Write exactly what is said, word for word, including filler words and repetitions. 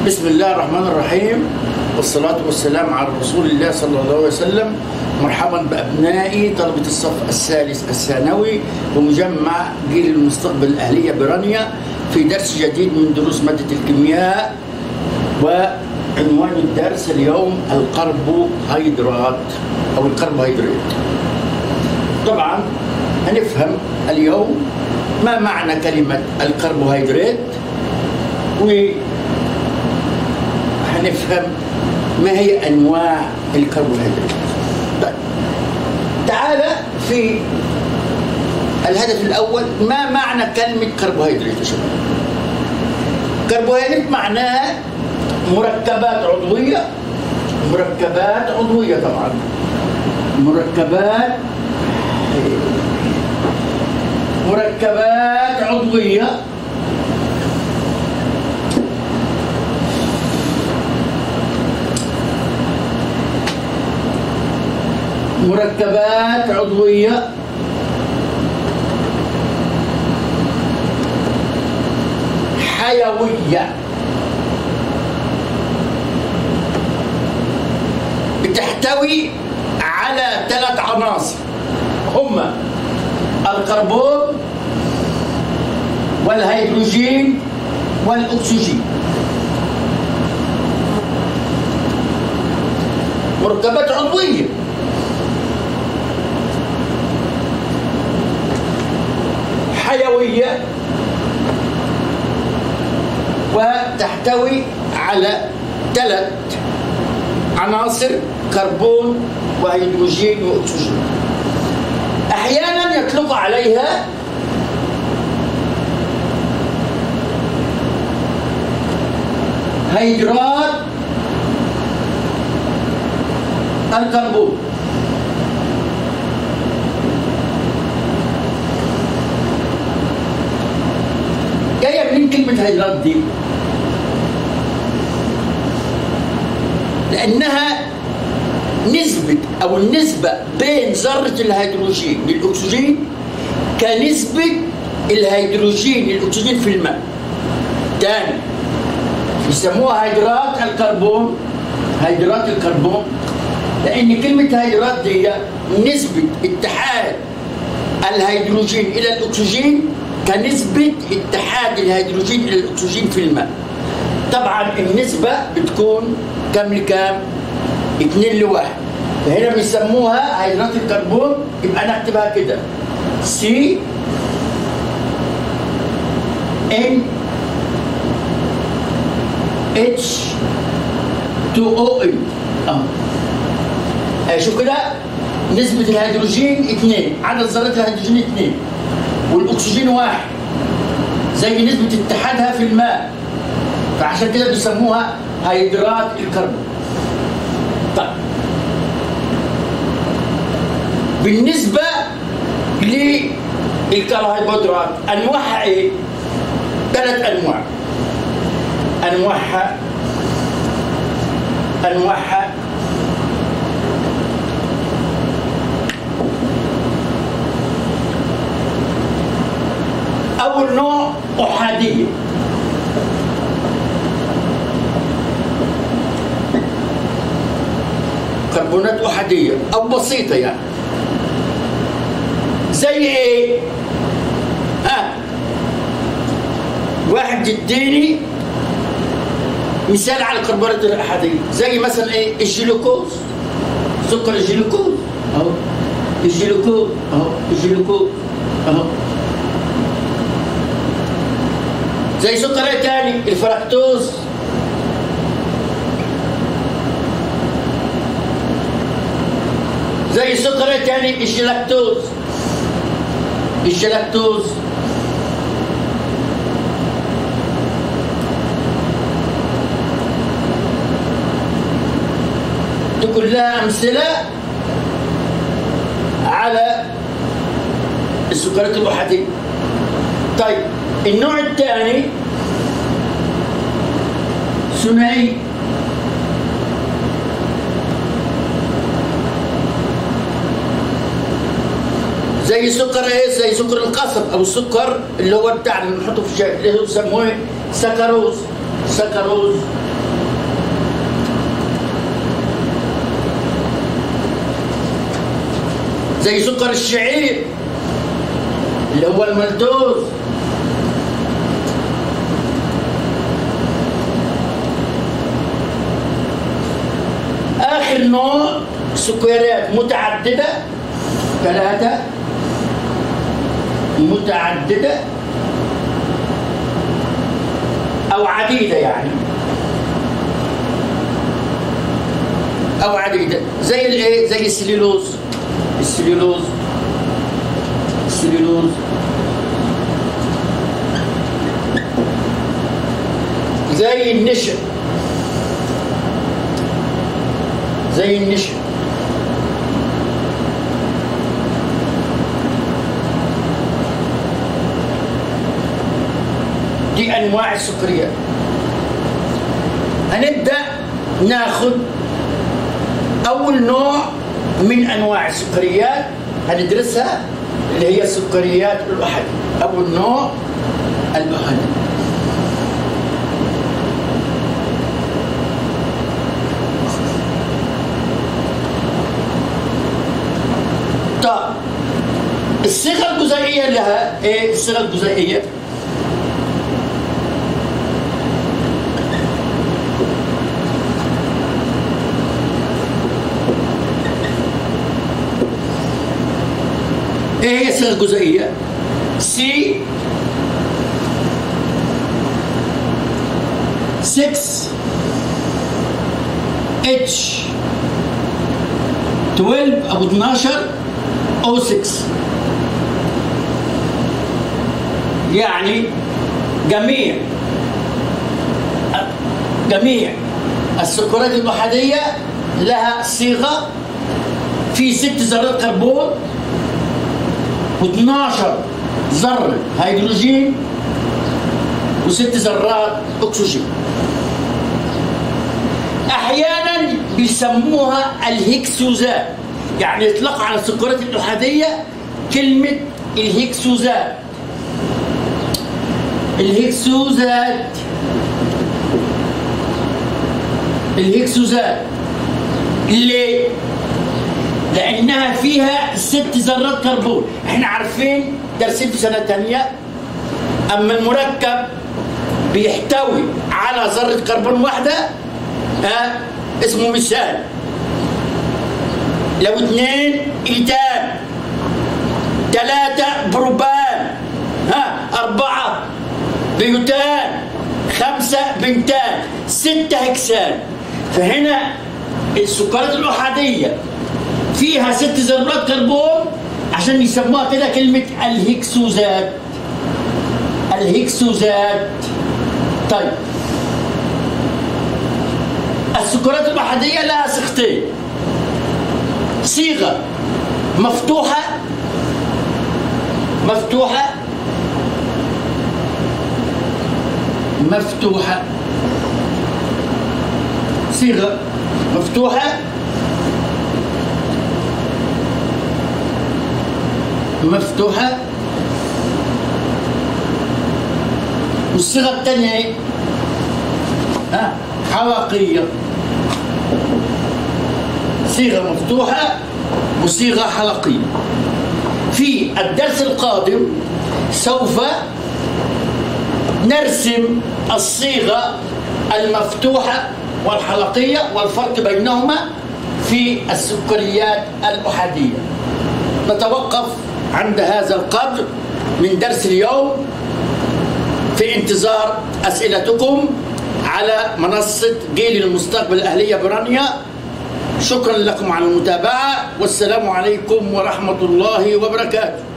بسم الله الرحمن الرحيم، والصلاة والسلام على رسول الله صلى الله عليه وسلم. مرحبا بأبنائي طلبة الصف الثالث الثانوي بمجمع جيل المستقبل الأهلية برانيا في درس جديد من دروس مادة الكيمياء. وعنوان الدرس اليوم الكربوهيدرات أو الكربوهيدرات. طبعا هنفهم اليوم ما معنى كلمة الكربوهيدرات، وهنفهم ما هي أنواع الكربوهيدرات. طيب تعالى في الهدف الأول، ما معنى كلمة كربوهيدرات يا شباب؟ كربوهيدرات معناها مركبات عضوية، مركبات عضوية طبعا مركبات مركبات عضوية مركبات عضوية حيوية بتحتوي على ثلاث عناصر، هما الكربون والهيدروجين والأكسجين. مركبات عضوية حيوية وتحتوي على ثلاث عناصر، كربون وهيدروجين وأكسجين. أحيانا يطلق عليها هيدرات الكربون. جاية من كلمة هيدرات دي؟ لأنها نسبة أو النسبة بين ذرة الهيدروجين للأكسجين كنسبة الهيدروجين للأكسجين في الماء. تاني يسموها هيدرات الكربون، هيدرات الكربون، لأن كلمة هيدرات دي نسبة اتحاد الهيدروجين إلى الأكسجين كنسبة اتحاد الهيدروجين إلى الأكسجين في الماء. طبعا النسبة بتكون كم لكام؟ اتنين لواحد. فهنا بيسموها هيدرات الكربون، يبقى نكتبها كده سي ان اتش تو او ال. اه شوف كده، نسبة الهيدروجين اتنين، عدد ذرات الهيدروجين اتنين، والأكسجين واحد، زي نسبة اتحادها في الماء، فعشان كده بيسموها هيدرات الكربون. طيب بالنسبة للكربوهيدرات أنواعها إيه؟ ثلاث أنواع. أنواعها أنواعها أول نوع أحادية، كربونات أحادية أو بسيطة يعني. زي إيه؟ ها واحد يديني مثال على الكربونات الأحادية، زي مثلا إيه؟ الجلوكوز، سكر الجلوكوز أهو، الجلوكوز أهو، الجلوكوز أهو. زي سكر إيه تاني؟ الفركتوز. زي سكر إيه تاني؟ الجلاكتوز، الجلاكتوز. دي كلها أمثلة على السكريات الأحادية. طيب النوع الثاني ثنائي، زي سكر ايه؟ زي سكر القصب او السكر اللي هو بتاع اللي بنحطه في الشاي اللي هو بيسموه سكروز. سكروز زي سكر الشعير اللي هو المالتوز. آخر نوع سكريات متعددة، ثلاثة متعددة أو عديدة يعني، أو عديدة، زي الإيه؟ زي السليلوز، السليلوز السليلوز زي النشا، زي النشا دي أنواع السكريات. هنبدأ ناخد أول نوع من أنواع السكريات هندرسها اللي هي السكريات الأحادية. أول نوع الأحادية. طب الصيغة الجزيئية لها إيه؟ الصيغة الجزيئية ايه هي الصيغه الجزيئيه؟ سي ستة اتش اثناشر او اثناشر او ستة، يعني جميع جميع السكريات الأحادية لها صيغه في ست ذرات كربون واثناشر ذرة هيدروجين وست ذرات أكسجين. أحيانا بيسموها الهكسوزات، يعني يطلق على السكريات الأحادية كلمة الهكسوزات. الهكسوزات الهكسوزات ليه؟ لأنها فيها ست ذرات كربون. احنا عارفين دارسين في سنة تانية أما المركب بيحتوي على ذرة كربون واحدة ها اسمه مثال، لو اثنين إيتان، ثلاثة بروبان، ها أربعة بيوتان، خمسة بنتان، ستة هكسان. فهنا السكريات الأحادية فيها ست ذرات كربون عشان يسموها كده كلمة الهكسوزات. الهكسوزات. طيب السكريات الأحادية لها صيغتين، صيغة مفتوحة مفتوحة مفتوحة صيغة مفتوحة مفتوحة والصيغة الثانية ها حلقية. صيغة مفتوحة وصيغة حلقية. في الدرس القادم سوف نرسم الصيغة المفتوحة والحلقية والفرق بينهما في السكريات الأحادية. نتوقف عند هذا القدر من درس اليوم في انتظار أسئلتكم على منصة جيل المستقبل الأهلية برانيا. شكرا لكم على المتابعة والسلام عليكم ورحمة الله وبركاته.